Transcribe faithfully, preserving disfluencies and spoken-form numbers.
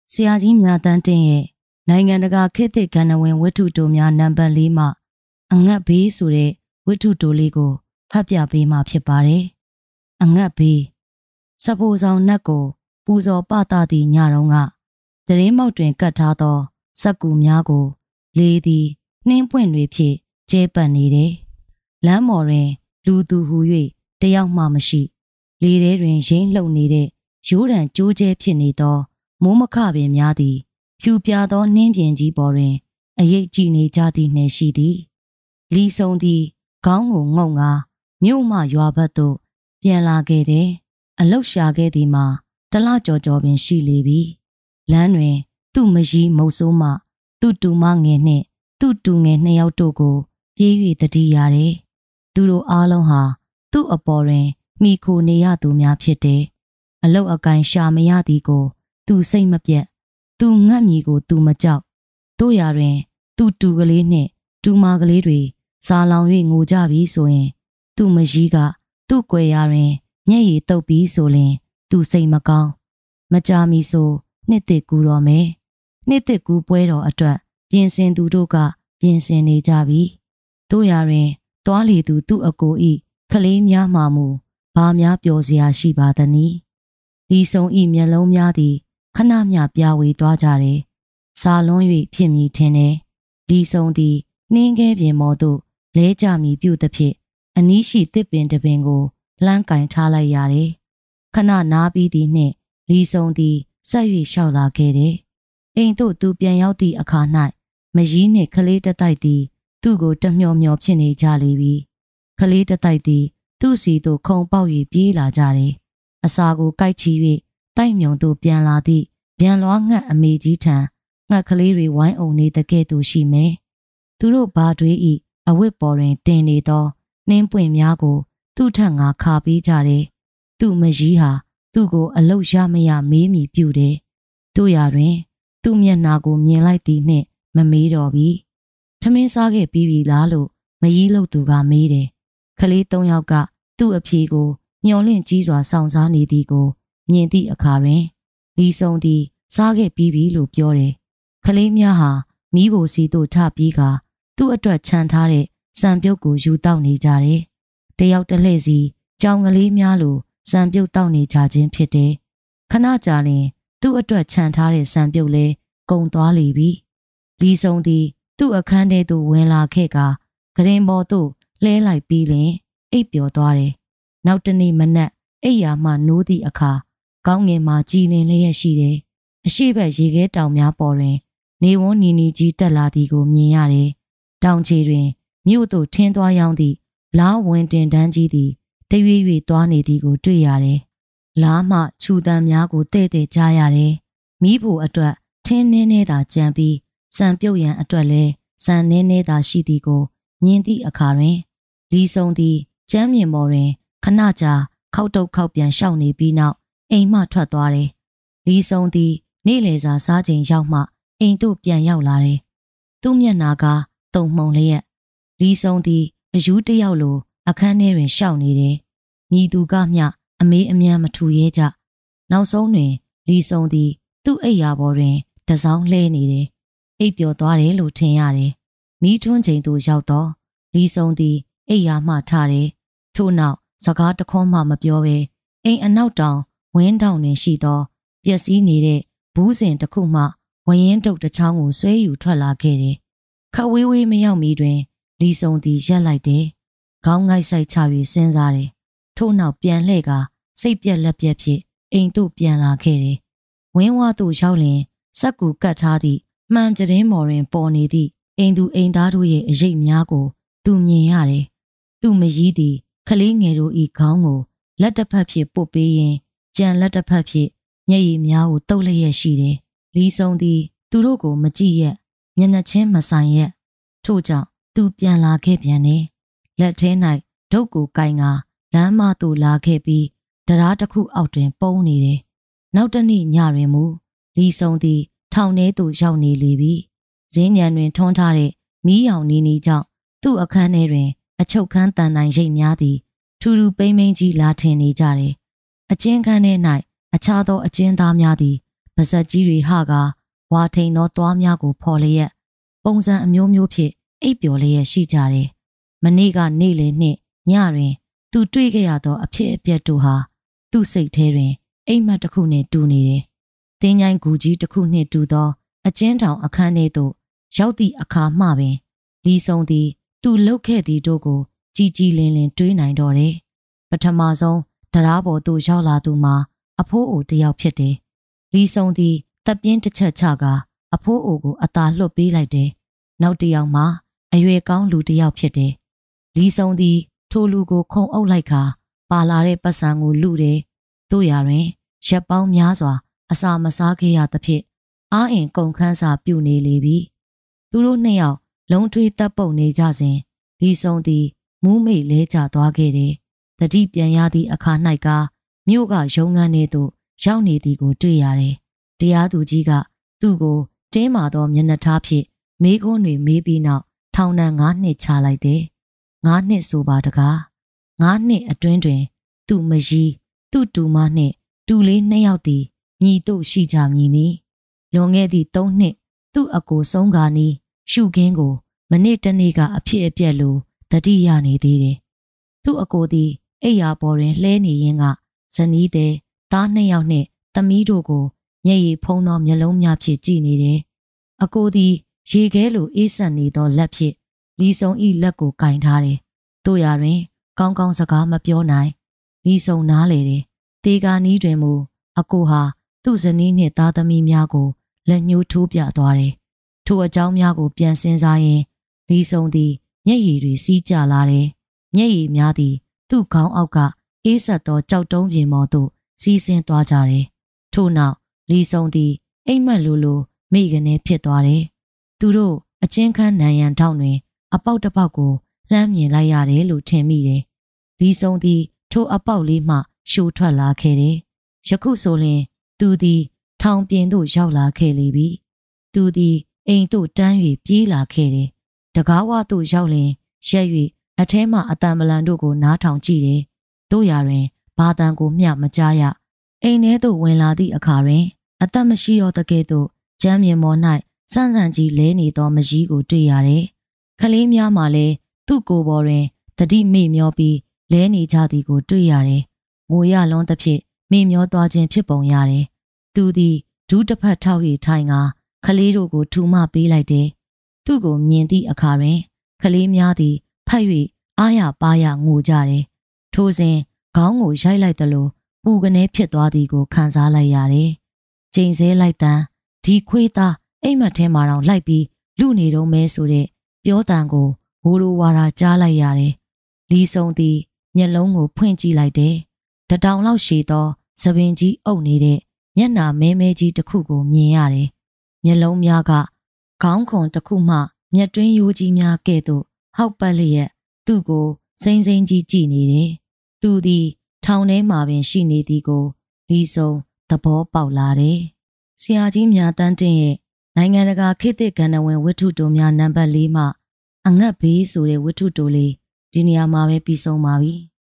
ဆရာကြီးမြတ်တန်းတင်ရဲ့နိုင်ငံတကာခေတ်သစ်ကဏ္ဍဝင်ဝတ္ထုတိုများနံပါတ်လေးမှအငတ်ဘေးဆိုတဲ့ဝတ္ထုတိုလေးကိုဖတ်ပြပေးမှာဖြစ်ပါတယ်။အငတ်ဘေးစပိုဆောင်နတ်ကိုပူဇော်ပသသည့်ညတုန်းကတရင်မောက်တွင်ကတ်ထားသောစက္ကူများကိုလေသည်နှင်းပွင့်တွေဖြင့်ကျဲပတ်နေတယ်။လမ်းမော်တွင်လူသူဟူ၍တယောက်မှမရှိလေထဲတွင်ရင်းလှုပ်နေတဲ့ရိုးတံကြိုးကျဲဖြစ်နေသောမိုးမခပင်များသည်ဖြူပြသောနှင်းပြင်ကြီးပေါ်တွင်အရိပ်ကြည့်နေကြသည်နှင့်ရှိသည်လီဆုံသည်ခေါင်းကိုငုံငါမြို့မှရွာဘက်သို့ပြန်လာခဲ့တယ်အလုတ်ရှာခဲ့သည်မှာတလကြော်ကြော်ပင်ရှိလေပြီလမ်းတွင်သူ့မကြီးမုတ်ဆိုးမှသူ့တူမငယ်နှင့်သူ့တူငယ်နှစ်ယောက်တို့ကိုပြေး၍တတိရတယ်သူတို့အားလုံးဟာသူ့အပေါ်တွင်မိခိုနေရသူများဖြစ်တယ်အလုတ်အကိုင်ရှာမရသည်ကိုသူစိတ်မပြတ်သူငတ်မြီကိုသူမကြောက်တို့ရာတွင်သူတူကလေးနှင့်တူမကလေးတွေစားလောင်၍ငိုကြပြီဆိုရင်သူမကြီးကသူ့ကွယ်ရာတွင်ညက်ရည်တုပ်ပြီးဆိုရင်သူစိတ်မကောင်းမကြမီဆိုနှစ်သက်ကူတော်မယ်နှစ်သက်ကူပွဲတော်အတွက်ပြင်ဆင်သူတို့ကပြင်ဆင်နေကြပြီတို့ရာတွင်တွားလေသူသူ့အကိုဤခလေးများမှမူဘာများပျော်စရာရှိပါသနည်းဒီဆုံးဤမျက်လုံးများသည်ခဏမျှပြဝေသွားကြတယ်စားလွန်း၍ဖြစ်မည်ထင်တယ်ဒီဆုံးသည်နှင်းခဲပြင်မော်သို့လဲကြမည်ပြုသဖြင့်အနီးရှိတစ်ပင်တစ်ပင်ကိုလှမ်းကင်ထားလိုက်ရတယ်ခဏနားပြီးသည်နှင့်လီဆုံးသည်ဆက်၍လျှောက်လာခဲ့တယ်အိမ်သို့သူပြန်ရောက်သည့်အခါ၌မကြီးနှင့်ကလေးတတိုက်သည်သူ့ကိုတမျောမျောဖြစ်နေကြလေပြီကလေးတတိုက်သည်သူ့စီသို့ခုံပေါက်၍ပြေးလာကြတယ်အစာကိုကိုက်ချီ၍တိုက်မြုံသို့ပြန်လာသည့်ပြန်လွားငှက်အမေကြီးထံငှက်ကလေးတွေဝိုင်းအုံနေတဲ့ကဲ့သို့ရှိမယ်သူတို့ဘာတွေဤအဝတ်ပေါ်တွင်တင်နေသောနှင်းပွင့်များကိုသူ့ထက်ငါခါပေးကြတယ်သူ့မကြီးဟာသူ့ကိုအလုတ်ရမရမေးမိပြုတယ်တို့ရာတွင်သူ့မျက်နှာကိုမြင်လိုက်သည်နှင့်မမေးတော့ပြီထမင်းစားခဲ့ပြီးပြီလားလို့မကြီးလို့သူကမေးတယ်ကလေးသုံးယောက်ကသူ့အဖြေကိုညှော်လင့်ကြီးစွာစောင့်စားနေသည်ကိုမြင်သည့်အခါတွင်လီဆုံသည်စားခဲ့ပြီးပြီလို့ပြောတယ်ကလေးများဟာမိဘစီတို့ထပြီးကသူ့အတွက်ခြံထားတဲ့စံပြုတ်ကိုယူတောက်နေကြတယ်တယောက်တစ်လှည့်စီကြောင်ကလေးများလိုစံပြုတ်တောက်နေကြခြင်းဖြစ်တယ်ခဏကြာလျင်သူ့အတွက်ခြံထားတဲ့စံပြုတ်လဲကုံသွားလေပြီလီဆုံသည်သူ့အခန်းထဲသို့ဝင်လာခဲ့ကဂရင်ပေါ်သို့လဲလိုက်ပြီးလျင်အိပ်ပျော်သွားတယ်နောက်တနေ့မနက်အိပ်ယာမှနိုးသည့်အခါကောင်းငင်မှာကြည်လင်လျက်ရှိတယ်အရှိဘက်ရေခဲတောင်များပေါ်တွင်နေဝန်းနီနီကြီးတက်လာသည်ကိုမြင်ရတယ်တောင်ခြေတွင်မြို့သို့ထင်းသွားရောက်သည့်လားဝင်တင်တန်းကြီးသည်တရွေ့၍သွားနေသည်ကိုတွေ့ရတယ်လားမှခြူတံများကိုတဲ့တဲ့ကြားရတယ်မိဖို့အတွက်ထင်းနှင်းနေတာကြံပြီးစံပြုတ်ရန်အတွက်လဲစံနှင်းနေတာရှိသည်ကိုမြင်သည့်အခါတွင်လီဆုံသည်ကျမ်းမြင်ပေါ်တွင်ခဏကြာခောက်တုတ်ခောက်ပြန်ရှောက်နေပြီးနောက်အိမ်မှထွက်သွားတယ်လီဆုံသည်နေ့လယ်စာစားချိန်ရောက်မှအိမ်သို့ပြန်ရောက်လာတယ်သူ့မျက်နှာကတုံမှုန်လျက်လီဆုံသည်အယူတယောက်လိုအခန်းထဲတွင်ရှောက်နေတယ်မိသူကမျှအမေးအမြန်းမထူရဲကြနောက်ဆုံးတွင်လီဆုံသည်သူ့အိပ်ယာပေါ်တွင်တစောင်းလှဲနေတယ်အိပ်ပျော်သွားတယ်လို့ထင်ရတယ်မိထွန်းချိန်သို့ရောက်တော့လီဆုံသည်အိပ်ယာမှထတယ်ထို့နောက်စကားတခွန်းမှမပြောဘဲအိမ်အနောက်တောင်ဝင်းတောင်တွင်ရှိသောပျက်စီးနေတဲ့ဘူးစင်တစ်ခုမှဝရင်တုတ်တစ်ချောင်းကိုဆွဲယူထွက်လာခဲ့တယ်ခဝေးဝေးမရောက်မီတွင်လီဆုံသည်ရက်လိုက်တယ်ခေါင်းငိုက်ဆိုင်ချ၍စဉ်းစားတယ်ထို့နောက်ပြန်လှည့်ကစိတ်ပြက်လက်ပြက်ဖြင့်အိမ်သို့ပြန်လာခဲ့တယ်ဝင်းဝါသို့ရောက်လျင်စက်ကူကတ်ထားသည့်မှန်ပြတင်းမော်တွင်ပေါ်နေသည့်အိမ်သူအိမ်သားတို့ရဲ့အရိပ်များကိုသူမြင်ရတယ်သူမကြီးသည်ခလေးငယ်တို့ဤခေါင်းကိုလက်တစ်ဖက်ဖြင့်ပုတ်ပေးရင်ကြံလက်တစ်ဖက်ဖြင့်မျက်ရည်များကိုတုပ်လျက်ရှိတယ်လီဆုံသည်သူတို့ကိုမကြည့်ရက်မျက်နှာချင်းမဆိုင်ရက်ထို့ကြောင့်သူပြန်လာခဲ့ပြန်တယ်လက်ထဲ၌ဒုတ်ကိုကိုင်ကလမ်းမသို့လာခဲ့ပြီးတရားတစ်ခုအောက်တွင်ပုန်းနေတယ်နောက်တနေ့ညတွင်မူလီဆုံသည်ထောင်ထဲသို့ရောက်နေလေပြီဈဉ္ဉံတွင်ထွန်းထားတဲ့မီးရောင်နီနီကြောင့်သူ့အခန်းထဲတွင်အချုပ်ခန်းတန်တိုင်ရိပ်များသည်ထူထူပိမ့်ပိမ့်ကြီးလာထင်နေကြတယ်အကျဉ်းခန်းထဲ၌အခြားသောအကျဉ်းသားများသည်ဘဇက်ကြီးတွေဟကဝါထိန်သောသွားများကိုဖော်လျက်ပုံစံအမျိုးမျိုးဖြင့်အိပ်ပျော်လျက်ရှိကြတယ်။မနေ့ကနေ့လယ်နှင့်ညတွင်သူတွေ့ခဲ့ရသောအဖြစ်အပျက်တို့ဟာသူ့စိတ်ထဲတွင်အိမ်မက်တစ်ခုနှင့်တူနေတယ်။တင်းញိုင်းကူကြီးတစ်ခုနှင့်တူသောအကျဉ်းထောင်အခန်းထဲသို့ရောက်သည့်အခါမှပင်လီဆုံသည်သူလှုပ်ခဲ့သည်တို့ကိုကြည်ကြည်လင်လင်တွေးနိုင်တော့တယ်။ပထမဆုံးတရားပေါ်သို့ရောက်လာသူမှာအဖိုးအိုတစ်ယောက်ဖြစ်တယ်။လီဆုံသည်တပ်ပြင်းတစ်ချက်ချကအဖိုးအိုကိုအသာလွတ်ပေးလိုက်တယ်။နောက်တစ်ယောက်မှာအရွယ်ကောင်းလူတစ်ယောက်ဖြစ်တယ်။လီဆုံသည်ထိုလူကိုခုံအုပ်လိုက်ခါပါလာတဲ့ပတ်စံကိုလူတယ်။တို့ရာတွင်ရက်ပေါင်းများစွာအစာမစားခဲ့ရသဖြင့်အားအင်ကုန်ခန်းစာပြုနေလေပြီ။သူတို့နှစ်ယောက်လုံးထွေးတပ်ပုတ်နေကြစဉ်လီဆုံသည်မူးမိတ်လဲကျသွားခဲ့တယ်။တတိပြန်ရသည့်အခါ၌ကမြို့ကရုံးခန်းထဲသို့ရောက်နေသည်ကိုတွေ့ရတယ်။တရားသူကြီးကသူ့ကိုတင်းမာသောမျက်နှာထားဖြင့်မေးခွန်းတွေမေးပြီးနောက်ထောင်ဒဏ်ငါးနှစ်ချလိုက်တယ်။ငါးနှစ်ဆိုပါတကား။ငါးနှစ်အတွင်းတွင်သူ့မရီးသူ့တူမနှင့်တူလေးနှစ်ယောက်သည်ညီတို့ရှိကြမည်နီ။လွန်ခဲ့သည့်သုံးနှစ်သူ့အကိုဆုံးကာနီးရှုခင်းကိုမနေ့တနေ့ကအဖြစ်အပျက်လိုတတိယနေသေးတယ်။သူ့အကိုသည်အိယာပေါ်တွင်လှဲနေရင်းကဇနီးသည်သားနှစ်ယောက်နှင့်သမီးတို့ကိုညရည်ဖုံးသောမျက်လုံးများဖြင့်ကြည့်နေတယ်။အကိုသည်ရေခဲလိုအေးဆက်နေသောလက်ဖြင့်လီဆုံ၏လက်ကိုကင်ထားတယ်။တို့ရာတွင်ကောင်းကောင်းစကားမပြောနိုင်လီဆုံနားလေတယ်။တေကာနီးတွင်မူအကိုဟာသူ့ဇနီးနှင့်သားသမီးများကိုလက်ညှိုးထိုးပြသွားတယ်။ထိုအကြောင်းများကိုပြန်စဉ်းစားရင်လီဆုံသည်မျက်ရည်တွေစီးကျလာတယ်။မျက်ရည်များသည်သူ့ခေါင်းအောက်ကအေးဆက်သောကြောက်တုံးပြင်ပေါ်သို့စီးဆင်းသွားကြတယ်။ထို့နောက်လီဆုံသည်အိမ်မက်လိုလိုမိကနေဖြစ်သွားတယ်။သူတို့အချင်းခန်းနံရံထောက်တွင်အပေါက်တစ်ပေါက်ကိုလှမ်းမြင်လိုက်ရတယ်လို့ထင်မိတယ်။လီဆုံသည်ထိုအပေါက်လေးမှရှို့ထွက်လာခဲ့တယ်။ယခုဆိုရင်သူသည်ထောင်ပြင်သို့ရောက်လာခဲ့လေပြီ။သူသည်အိမ်သို့တန်း၍ပြေးလာခဲ့တယ်။တကားဝသို့ရောက်လင်ရက်၍အထဲမှအတန်ပလန်တို့ကိုနားထောင်ကြည့်တယ်။တို့ရာတွင်ဘာတန်ကိုမျှမကြားရ။အိမ်ထဲသို့ဝင်လာသည့်အခါတွင်အသက်မရှိတော့တကဲ့သို့ကျမ်းမြေပေါ်၌စန့်စန့်ကြီးလဲနေသောမကြီးကိုတွေ့ရတယ်။ကလေးများမှလည်းသူ့ကိုယ်ပေါ်တွင်တတိမေ့မျောပြီးလဲနေကြသည်ကိုတွေ့ရတယ်။ငိုရလွန်းသဖြင့်မေ့မျောသွားခြင်းဖြစ်ပုံရတယ်။သူသည်ဒူးတစ်ဖက်ထောက်၍ထိုင်ကာကလေးတို့ကိုထူမပေးလိုက်တယ်။သူ့ကိုမြင်သည့်အခါတွင်ကလေးများသည်ဖတ်၍အားရပါးရငိုကြတယ်။ထိုစဉ်ခေါင်းကိုရိုက်လိုက်သလိုပူကနေဖြစ်သွားသည်ကိုခံစားလိုက်ရတယ်။ချိန်ဆလိုက်တန်းဒီခွေးသားအိမ်မက်ထဲမှာတော့လိုက်ပြီးလူနေတော့မဲဆိုတဲ့ပြောတန်ကိုဝိုးရိုးဝါရာကြားလိုက်ရတယ်။လီဆုံသည်မျက်လုံးကိုဖွင့်ကြည့်လိုက်တယ်။တတောင်လောက်ရှည်သောသပင်ကြီးအုပ်နေတဲ့မျက်နှာမဲမဲကြီးတစ်ခုကိုမြင်ရတယ်။မျက်လုံးများကခေါင်းခွန်တစ်ခုမှမျက်တွင်းရိုးကြီးများကဲ့သို့ဟောက်ပတ်လျက်သူ့ကိုစိမ့်စိမ့်ကြီးကြည့်နေတယ်။သူသည်ထောင်ထဲမှာပင်ရှိနေသည်ကိုလီဆုံသဘောပေါက်လာတယ်။ဆရာကြီးမြတ်တန်းတင်ရဲ့နိုင်ငံတကာခေတ်သစ်ကဏ္ဍဝင်ဝတ္ထုတိုများနံပါတ်၄မှအငတ်ဘေးဆိုတဲ့ဝတ္ထုတိုလေးဒီနေရာမှာပဲပြီးဆုံးပါပြီ။